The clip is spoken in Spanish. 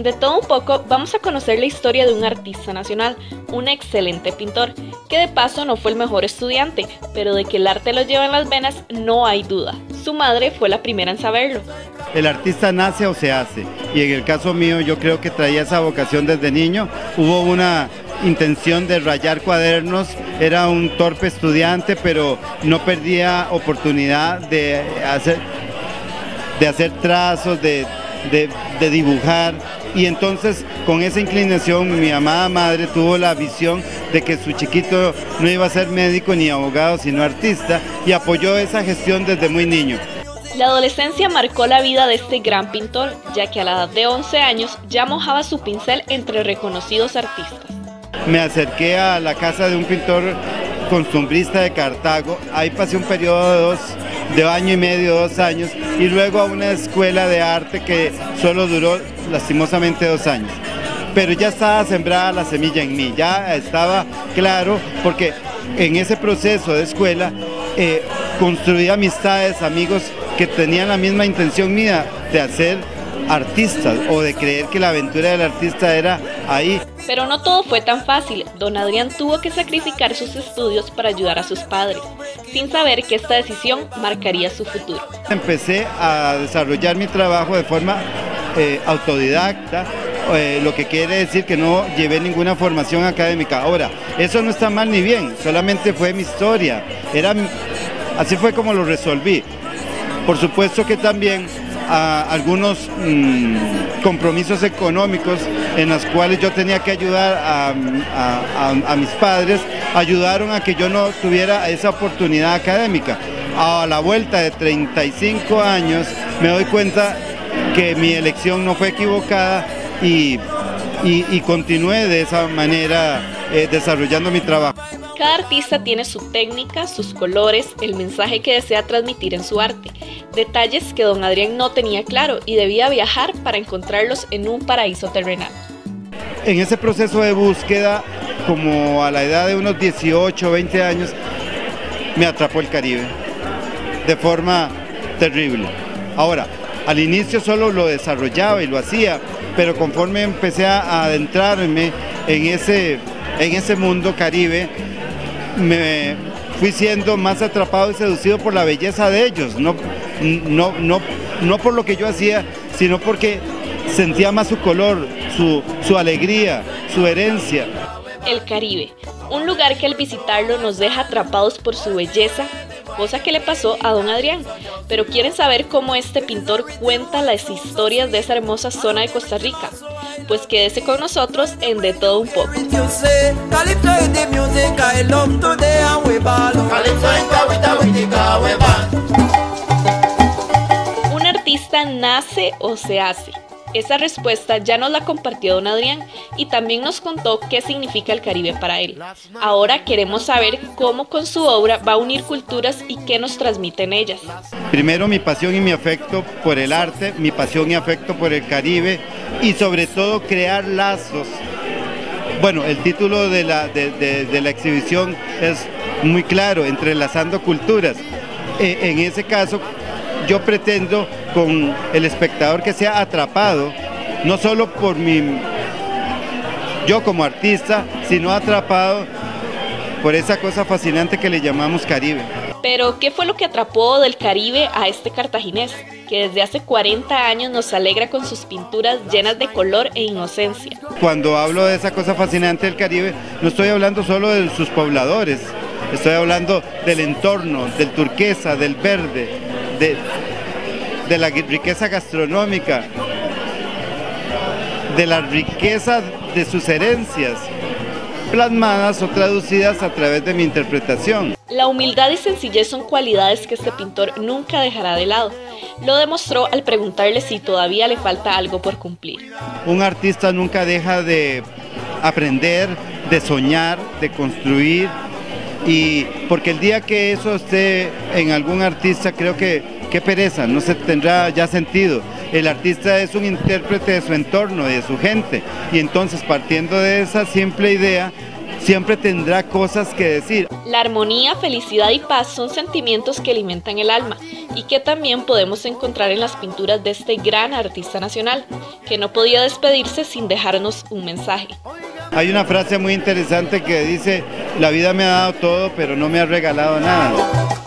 En De Todo Un Poco vamos a conocer la historia de un artista nacional, un excelente pintor, que de paso no fue el mejor estudiante, pero de que el arte lo lleva en las venas no hay duda. Su madre fue la primera en saberlo. El artista nace o se hace, y en el caso mío yo creo que traía esa vocación desde niño. Hubo una intención de rayar cuadernos, era un torpe estudiante, pero no perdía oportunidad de hacer trazos, de dibujar, y entonces con esa inclinación mi amada madre tuvo la visión de que su chiquito no iba a ser médico ni abogado sino artista, y apoyó esa gestión desde muy niño. La adolescencia marcó la vida de este gran pintor, ya que a la edad de 11 años ya mojaba su pincel entre reconocidos artistas. Me acerqué a la casa de un pintor costumbrista de Cartago, ahí pasé un periodo de año y medio, 2 años, y luego a una escuela de arte que solo duró lastimosamente 2 años. Pero ya estaba sembrada la semilla en mí, ya estaba claro, porque en ese proceso de escuela construí amistades, amigos que tenían la misma intención mía de hacer artistas o de creer que la aventura del artista era ahí. Pero no todo fue tan fácil. Don Adrián tuvo que sacrificar sus estudios para ayudar a sus padres, sin saber que esta decisión marcaría su futuro. Empecé a desarrollar mi trabajo de forma autodidacta, lo que quiere decir que no llevé ninguna formación académica. Ahora, eso no está mal ni bien, solamente fue mi historia, así fue como lo resolví. Por supuesto que también algunos compromisos económicos en los cuales yo tenía que ayudar a mis padres, ayudaron a que yo no tuviera esa oportunidad académica. A la vuelta de 35 años me doy cuenta que mi elección no fue equivocada y continué de esa manera desarrollando mi trabajo. Cada artista tiene su técnica, sus colores, el mensaje que desea transmitir en su arte. Detalles que don Adrián no tenía claro y debía viajar para encontrarlos en un paraíso terrenal. En ese proceso de búsqueda, como a la edad de unos 18 o 20 años, me atrapó el Caribe de forma terrible. Ahora, al inicio solo lo desarrollaba y lo hacía, pero conforme empecé a adentrarme en ese mundo Caribe, me fui siendo más atrapado y seducido por la belleza de ellos, no por lo que yo hacía, sino porque sentía más su color, su alegría, su herencia. El Caribe, un lugar que al visitarlo nos deja atrapados por su belleza, cosa que le pasó a don Adrián. Pero quieren saber cómo este pintor cuenta las historias de esa hermosa zona de Costa Rica. Pues quédese con nosotros en De Todo Un Poco. ¿Un artista nace o se hace? Esa respuesta ya nos la compartió don Adrián y también nos contó qué significa el Caribe para él. Ahora queremos saber cómo con su obra va a unir culturas y qué nos transmiten ellas. Primero mi pasión y mi afecto por el arte, mi pasión y afecto por el Caribe y sobre todo crear lazos. Bueno, el título de la exhibición es muy claro, Entrelazando Culturas. En ese caso, yo pretendo con el espectador que sea atrapado, no solo por yo como artista, sino atrapado por esa cosa fascinante que le llamamos Caribe. Pero, ¿qué fue lo que atrapó del Caribe a este cartaginés, que desde hace 40 años nos alegra con sus pinturas llenas de color e inocencia? Cuando hablo de esa cosa fascinante del Caribe, no estoy hablando solo de sus pobladores, estoy hablando del entorno, del turquesa, del verde, de la riqueza gastronómica, de la riqueza de sus herencias, plasmadas o traducidas a través de mi interpretación. La humildad y sencillez son cualidades que este pintor nunca dejará de lado. Lo demostró al preguntarle si todavía le falta algo por cumplir. Un artista nunca deja de aprender, de soñar, de construir, y porque el día que eso esté en algún artista, creo que qué pereza, no se tendrá ya sentido. El artista es un intérprete de su entorno, de su gente, y entonces partiendo de esa simple idea, siempre tendrá cosas que decir. La armonía, felicidad y paz son sentimientos que alimentan el alma y que también podemos encontrar en las pinturas de este gran artista nacional, que no podía despedirse sin dejarnos un mensaje. Hay una frase muy interesante que dice: la vida me ha dado todo, pero no me ha regalado nada.